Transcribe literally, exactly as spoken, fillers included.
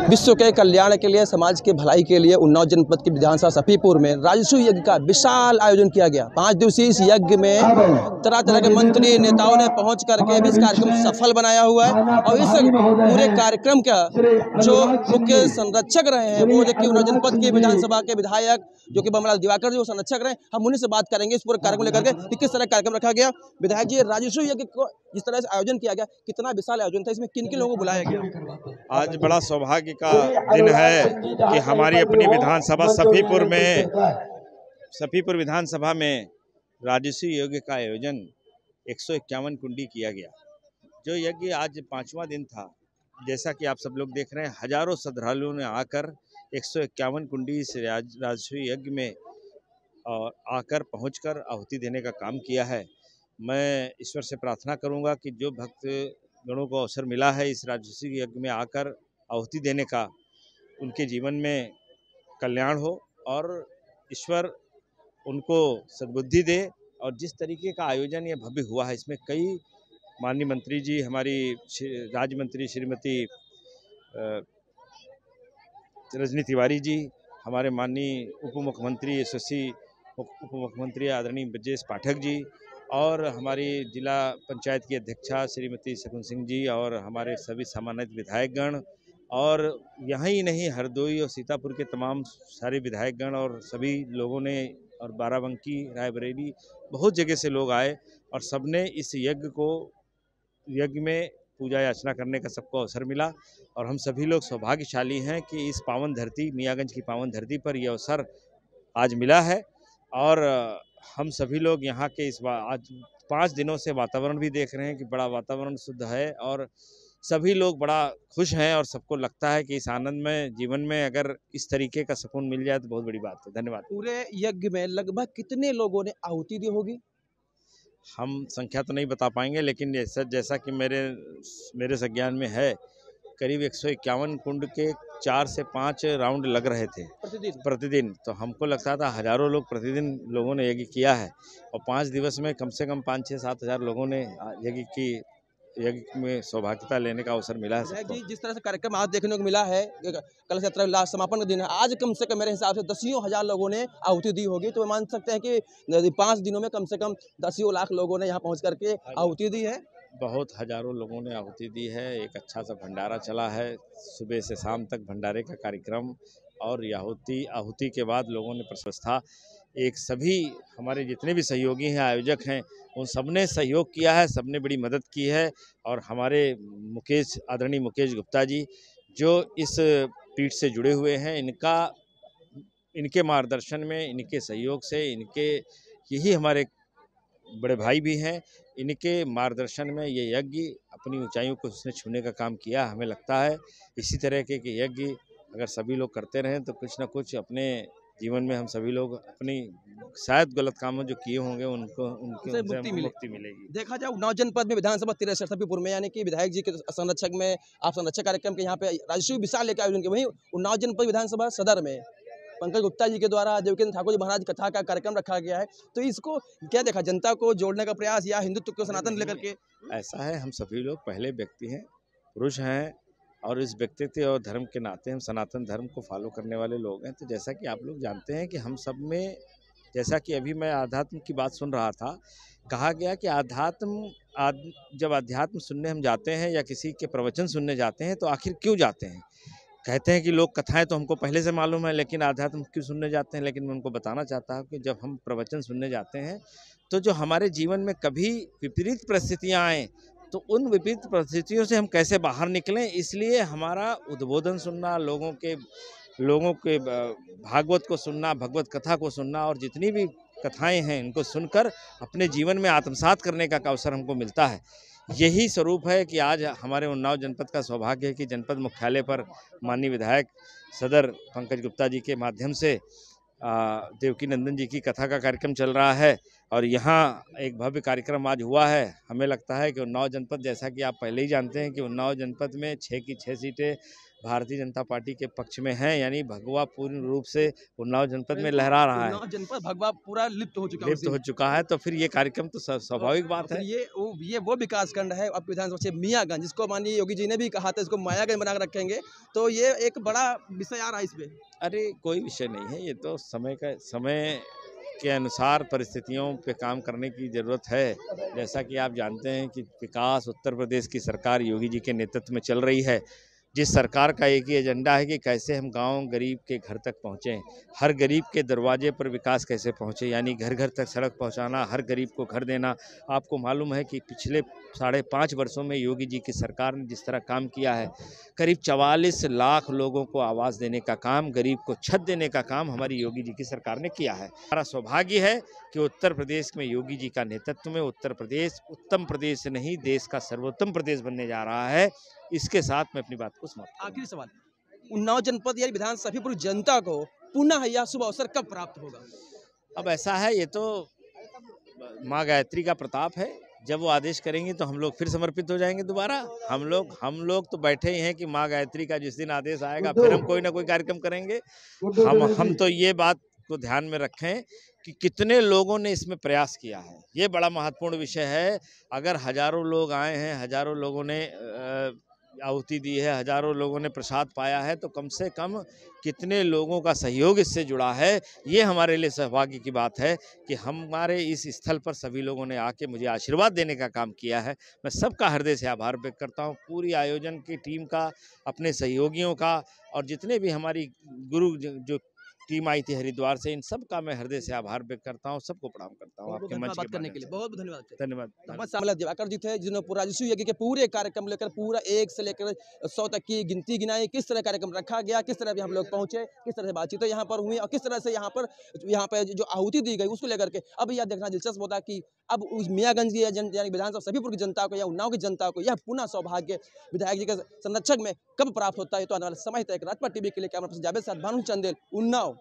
विश्व के कल्याण के लिए, समाज के भलाई के लिए उन्नाव जनपद की विधानसभा सफीपुर में राजस्व यज्ञ का विशाल आयोजन किया गया। पाँच दिवसीय इस यज्ञ में तरह तरह के मंत्री नेताओं ने पहुंच करके भी इस कार्यक्रम सफल बनाया हुआ है। और इस पूरे कार्यक्रम का जो मुख्य संरक्षक रहे हैं वो देखिए उन्नाव जनपद के विधानसभा के विधायक जो कि बमलाल दिवाकर जी वो संरक्षक रहे। हम उन्हीं से बात करेंगे इस पूरे कार्यक्रम लेकर के कि किस तरह कार्यक्रम रखा गया। विधायक जी, राजस्व यज्ञ को जिस तरह से आयोजन किया गया, कितना विशाल आयोजन था, इसमें किन किन लोगों को बुलाया गया? आज बड़ा सौभाग्य का दिन है कि हमारी अपनी विधानसभा सफीपुर में सफीपुर विधानसभा में राजस्व यज्ञ का आयोजन एक सौ इक्यावन कुंडी किया गया। जो यज्ञ आज पांचवा दिन था, जैसा कि आप सब लोग देख रहे हैं, हजारों श्रद्धालुओं ने आकर एक सौ इक्यावन कुंडी इस राजस्व यज्ञ में और आकर पहुंचकर आहुति देने का काम किया है। मैं ईश्वर से प्रार्थना करूंगा कि जो भक्त गणों को अवसर मिला है इस राजस्व यज्ञ में आकर आहुति देने का, उनके जीवन में कल्याण हो और ईश्वर उनको सद्बुद्धि दे। और जिस तरीके का आयोजन ये भव्य हुआ है, इसमें कई माननीय मंत्री जी, हमारी राज्य मंत्री श्रीमती रजनी तिवारी जी, हमारे माननीय उप मुख्यमंत्री यशस्वी उप मुख्यमंत्री आदरणीय ब्रजेश पाठक जी, और हमारी जिला पंचायत की अध्यक्षा श्रीमती शकुन सिंह जी, और हमारे सभी सम्मानित विधायकगण, और यहाँ ही नहीं हरदोई और सीतापुर के तमाम सारे विधायकगण और सभी लोगों ने, और बाराबंकी, रायबरेली, बहुत जगह से लोग आए और सबने इस यज्ञ को यज्ञ में पूजा याचना करने का सबको अवसर मिला। और हम सभी लोग सौभाग्यशाली हैं कि इस पावन धरती, मियाँगंज की पावन धरती पर यह अवसर आज मिला है। और हम सभी लोग यहाँ के इस आज पाँच दिनों से वातावरण भी देख रहे हैं कि बड़ा वातावरण शुद्ध है और सभी लोग बड़ा खुश हैं और सबको लगता है कि इस आनंद में जीवन में अगर इस तरीके का सुकून मिल जाए तो बहुत बड़ी बात है। धन्यवाद। पूरे यज्ञ में लगभग कितने लोगों ने आहुति दी होगी? हम संख्या तो नहीं बता पाएंगे, लेकिन जैसा जैसा कि मेरे मेरे संज्ञान में है, करीब एक सौ इक्यावन कुंड के चार से पाँच राउंड लग रहे थे प्रतिदिन प्रतिदिन तो हमको लगता था हजारों लोग प्रतिदिन लोगों ने यज्ञ किया है। और पाँच दिवस में कम से कम पाँच छः सात हज़ार लोगों ने यज्ञ की यज्ञ में सौभाग्यता लेने का अवसर मिला है सबको। जी, जिस तरह से कार्यक्रम आज देखने को मिला है, कलश यात्रा लास्ट समापन का दिन है, आज कम से कम मेरे हिसाब से दसियों हजार लोगों ने आहुति दी होगी। तो मान सकते हैं कि पाँच दिनों में कम से कम दसियों लाख लोगों ने यहाँ पहुँच करके आहुति दी है। बहुत हजारों लोगों ने आहुति दी है। एक अच्छा सा भंडारा चला है, सुबह से शाम तक भंडारे का कार्यक्रम, और आहुति आहुति के बाद लोगों ने प्रशंसा, एक सभी हमारे जितने भी सहयोगी हैं, आयोजक हैं, उन सब ने सहयोग किया है, सब ने बड़ी मदद की है। और हमारे मुकेश आदरणीय मुकेश गुप्ता जी जो इस पीठ से जुड़े हुए हैं, इनका इनके मार्गदर्शन में, इनके सहयोग से, इनके यही हमारे बड़े भाई भी हैं, इनके मार्गदर्शन में ये यज्ञ अपनी ऊंचाइयों को उसने छूने का काम किया। हमें लगता है इसी तरह के कि यज्ञ अगर सभी लोग करते रहें तो कुछ ना कुछ अपने जीवन में हम सभी लोग अपनी शायद गलत काम जो किए होंगे उनको उनके उनसे मुक्ति मिले। मुक्ति मिलेगी। देखा जाए उन्नाव जनपद में विधानसभा तिरसठ सफीपुर में, यानी कि विधायक जी के संरक्षक में आप संरक्षक कार्यक्रम के यहाँ पे राजस्व विशाल लेकर आयोजन किया। वहीं उन्नाव जनपद विधानसभा सदर में पंकज गुप्ता जी के द्वारा देवकेंद्र ठाकुर जी महाराज कथा का कार्यक्रम रखा गया है। तो इसको क्या देखा, जनता को जोड़ने का प्रयास या हिंदुत्व को सनातन लेकर के? ऐसा है, हम सभी लोग पहले व्यक्ति हैं, पुरुष हैं, और इस व्यक्तित्व और धर्म के नाते हम सनातन धर्म को फॉलो करने वाले लोग हैं। तो जैसा कि आप लोग जानते हैं कि हम सब में, जैसा कि अभी मैं आध्यात्म की बात सुन रहा था, कहा गया कि आध्यात्म आद, जब अध्यात्म सुनने हम जाते हैं या किसी के प्रवचन सुनने जाते हैं तो आखिर क्यों जाते हैं? कहते हैं कि लोग कथाएं तो हमको पहले से मालूम है, लेकिन आध्यात्म क्यों सुनने जाते हैं? लेकिन मैं उनको बताना चाहता हूँ कि जब हम प्रवचन सुनने जाते हैं तो जो हमारे जीवन में कभी विपरीत परिस्थितियाँ आएँ तो उन विपरीत परिस्थितियों से हम कैसे बाहर निकलें, इसलिए हमारा उद्बोधन सुनना, लोगों के लोगों के भागवत को सुनना, भगवत कथा को सुनना, और जितनी भी कथाएं हैं इनको सुनकर अपने जीवन में आत्मसात करने का अवसर हमको मिलता है। यही स्वरूप है कि आज हमारे उन्नाव जनपद का सौभाग्य है कि जनपद मुख्यालय पर माननीय विधायक सदर पंकज गुप्ता जी के माध्यम से देवकी नंदन जी की कथा का कार्यक्रम चल रहा है। और यहाँ एक भव्य कार्यक्रम आज हुआ है। हमें लगता है कि उन्नाव जनपद, जैसा कि आप पहले ही जानते हैं कि उन्नाव जनपद में छः की छः सीटें भारतीय जनता पार्टी के पक्ष में हैं, यानी भगवा पूर्ण रूप से उन्नाव जनपद में लहरा रहा है, उन्नाव जनपद भगवा पूरा लिप्त हो चुका है लिप्त हो चुका है। तो फिर ये कार्यक्रम तो स्व- स्वाभाविक बात है। ये वो ये वो विकास खंड है अब विधानसभा क्षेत्र मियागंज, जिसको माननीय योगी जी ने भी कहा था इसको मायागंज बना के रखेंगे, तो ये एक बड़ा विषय आ रहा है इस पे। अरे कोई विषय नहीं है, ये तो समय का समय के अनुसार परिस्थितियों पे काम करने की ज़रूरत है। जैसा कि आप जानते हैं कि विकास उत्तर प्रदेश की सरकार योगी जी के नेतृत्व में चल रही है, जिस सरकार का एक ही एजेंडा है कि कैसे हम गांव गरीब के घर तक पहुँचें, हर गरीब के दरवाजे पर विकास कैसे पहुँचे, यानी घर घर तक सड़क पहुँचाना, हर गरीब को घर देना। आपको मालूम है कि पिछले साढ़े पाँच वर्षों में योगी जी की सरकार ने जिस तरह काम किया है, करीब चवालीस लाख लोगों को आवास देने का काम, गरीब को छत देने का काम हमारी योगी जी की सरकार ने किया है। हमारा सौभाग्य है कि उत्तर प्रदेश में योगी जी का नेतृत्व में उत्तर प्रदेश उत्तम प्रदेश नहीं देश का सर्वोत्तम प्रदेश बनने जा रहा है। इसके साथ मैं अपनी बात को समाप्त। आखिरी सवाल, उन्नाव जनपद यानी विधानसभा सभी पूरी जनता को पुनः यह शुभ अवसर कब प्राप्त होगा? अब ऐसा है, ये तो माँ गायत्री का प्रताप है, जब वो आदेश करेंगे तो हम लोग फिर समर्पित हो जाएंगे दोबारा। हम लोग हम लोग तो बैठे ही हैं कि माँ गायत्री का जिस दिन आदेश आएगा फिर हम कोई ना कोई कार्यक्रम करेंगे। हम हम तो ये बात को ध्यान में रखें कि कितने लोगों ने इसमें प्रयास किया है, ये बड़ा महत्वपूर्ण विषय है। अगर हजारों लोग आए हैं, हजारों लोगों ने आहुति दी है, हजारों लोगों ने प्रसाद पाया है, तो कम से कम कितने लोगों का सहयोग इससे जुड़ा है, ये हमारे लिए सौभाग्य की बात है कि हमारे इस स्थल पर सभी लोगों ने आके मुझे आशीर्वाद देने का काम किया है। मैं सबका हृदय से आभार व्यक्त करता हूँ, पूरी आयोजन की टीम का, अपने सहयोगियों का, और जितने भी हमारी गुरु जो टीम आई थी हरिद्वार से, इन सब का मैं हृदय से आभार व्यक्त करता हूँ, सबको प्रणाम करता हूँ। आपके मंच बात करने के लिए बहुत बहुत धन्यवाद। धन्यवाद। मोहम्मद सामला दिवाकर जी थे, जिन्होंने पूरा राजस्व यज्ञ के पूरे कार्यक्रम लेकर पूरा एक से लेकर सौ तक की गिनती गिनाई, किस तरह कार्यक्रम रखा गया, किस तरह हम लोग पहुंचे, किस तरह से बातचीत यहाँ पर हुई और किस तरह से यहाँ पर यहाँ पे जो आहुति दी गई उसको लेकर के अब यह देखना दिलचस्प होता कि अब उस मियागंज की यानी विधानसभा सभीपुर की जनता को या उन्नाव की जनता को यह पुनः सौभाग्य विधायक जी के संरक्षक में कब प्राप्त होता है। तो आने वाला समय तय। राजपाट टीवी के लिए कैमरा पर्सन जावेद साथ भानु चंदेल, उन्नाव।